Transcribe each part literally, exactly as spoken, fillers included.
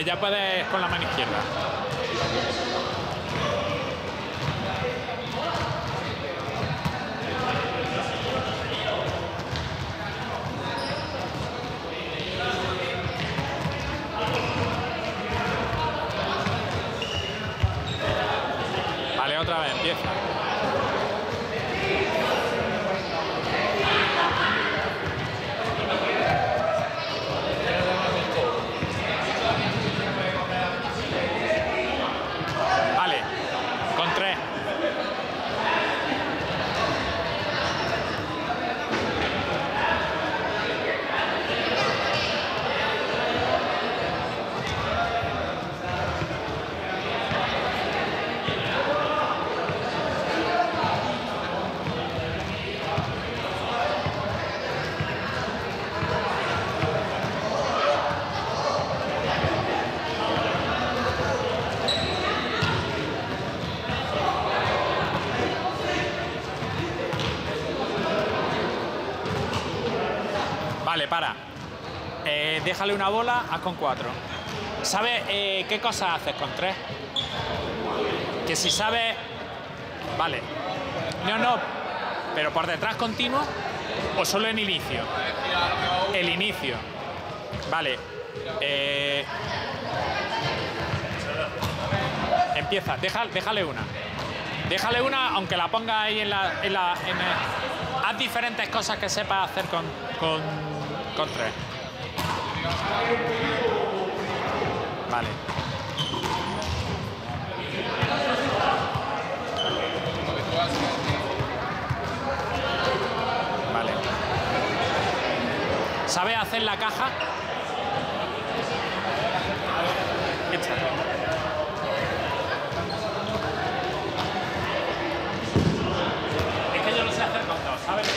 ya puedes con la mano izquierda. Vale, otra vez, empieza. Vale, con tres. Vale, para. Eh, déjale una bola, haz con cuatro. ¿Sabes eh, qué cosas haces con tres? Que si sabes... Vale. No, no. Pero por detrás continuo o solo en inicio. El inicio. Vale. Eh... Empieza. Deja, déjale una. Déjale una, aunque la ponga ahí en la... En la en el... Haz diferentes cosas que sepas hacer con... con Con tres. Vale. Vale. ¿Sabes hacer la caja? Échale. Es que yo lo sé hacer con dos, ¿sabes?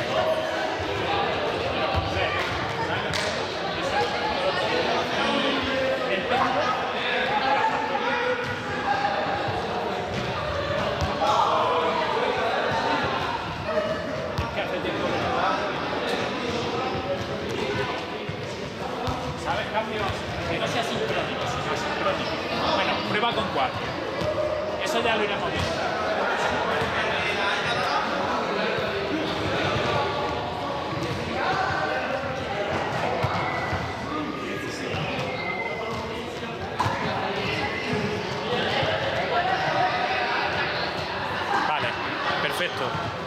¿Sabes? Cambios que no sea sincrónico, sino asincrónico. Bueno, prueba con cuatro. Eso ya lo iremos viendo. Vale, perfecto.